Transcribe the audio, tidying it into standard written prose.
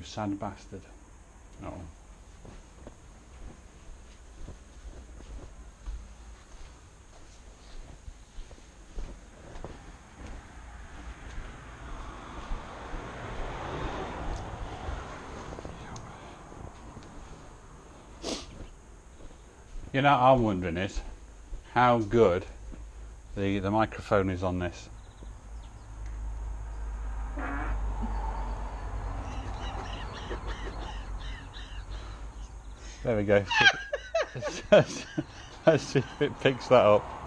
sad bastard. Oh. You know, I'm wondering is how good the microphone is on this. There we go. Let's see if it picks that up.